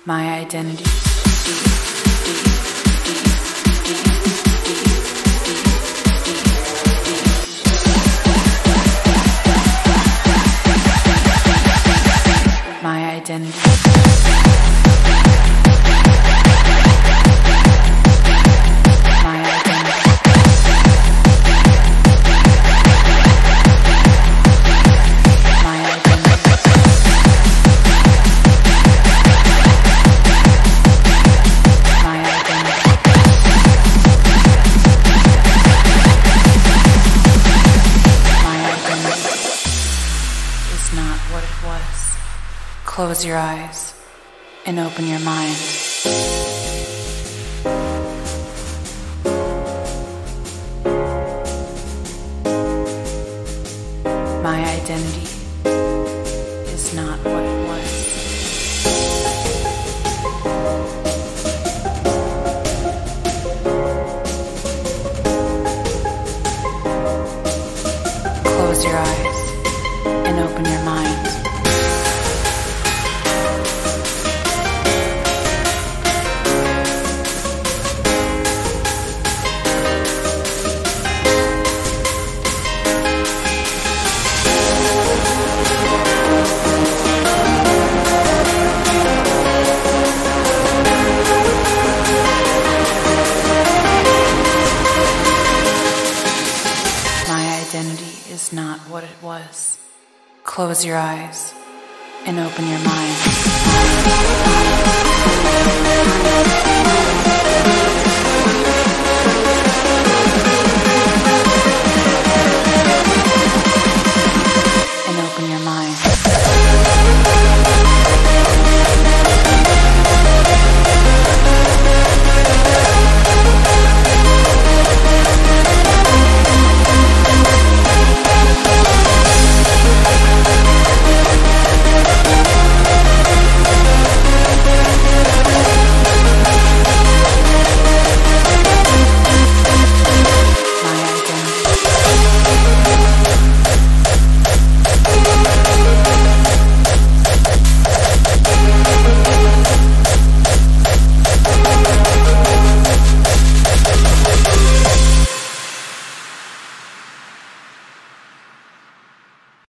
My identity. My identity. Close your eyes and open your mind. My identity is not what it was. Close your eyes and open your mind. Identity is not what it was. Close your eyes and open your mind.